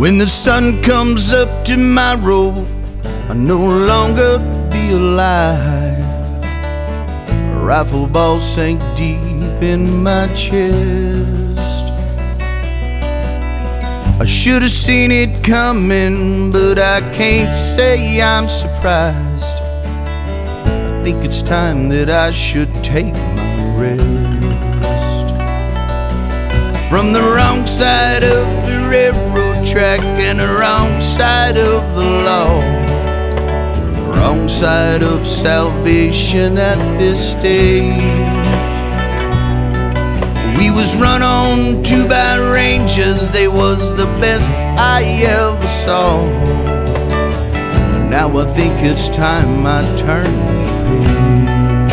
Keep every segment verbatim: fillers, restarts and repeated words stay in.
When the sun comes up tomorrow, I'll no longer be alive. A rifle ball sank deep in my chest. I should have seen it coming, but I can't say I'm surprised. I think it's time that I should take my rest. From the wrong side of the railroad track and the wrong side of the law, wrong side of salvation at this stage. We was run on to by rangers, they was the best I ever saw. And now I think it's time I turn the page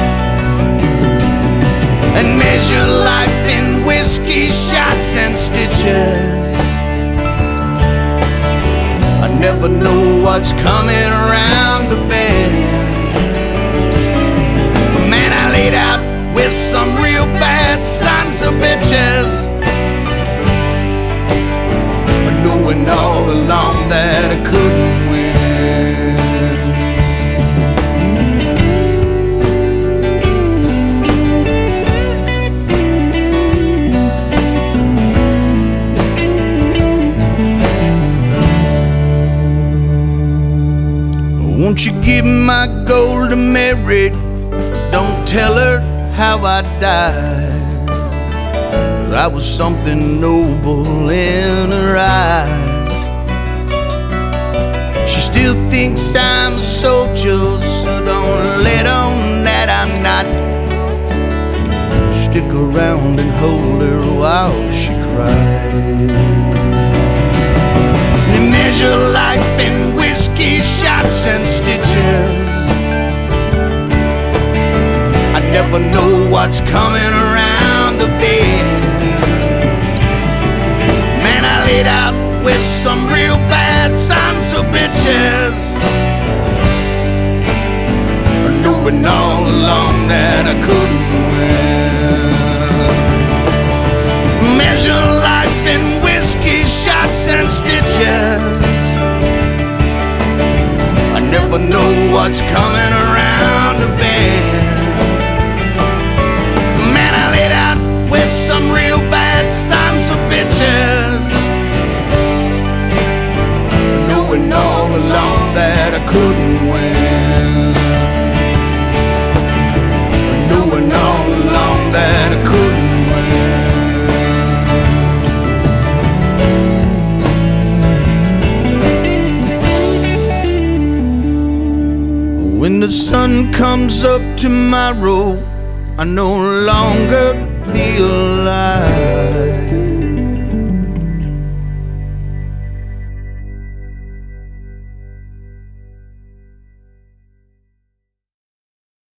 and measure life in whiskey shots and stitches. I never know what's coming around the bend. Man, I laid out with some real bad sons of bitches, knowing all along that I couldn't win. Won't you give my gold to Mary? Don't tell her how I died, 'cause I was something noble in her eyes. She still thinks I'm a soldier, so don't let on that I'm not. Stick around and hold her while she cries. And measure life in whiskey shots and stitches. I never know what's coming around the bend. Man, I laid out with some real bad sons of bitches, knowing all along that I couldn't win. Measure life in whiskey shots and stitches. I never know what's coming around the bend. With some real bad sons of bitches, knowing all along that I couldn't win. Knowing all along that I couldn't win. When the sun comes up tomorrow, I no longer be alive.